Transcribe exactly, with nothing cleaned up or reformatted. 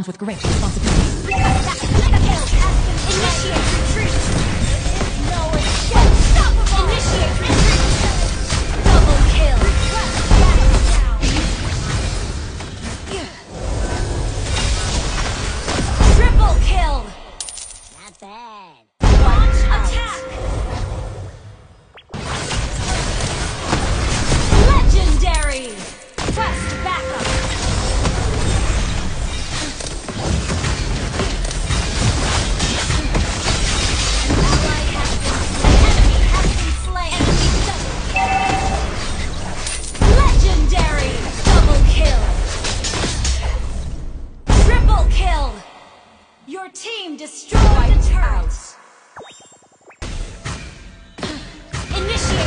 with great responsibility. Initiate retreat! No escape! Unstoppable! Initiate retreat! Double kill! Triple kill! Not bad. Launch attack! Legendary! Quest backup! Legendary! Double kill! Triple kill! Your team destroyed the turret! Initiate!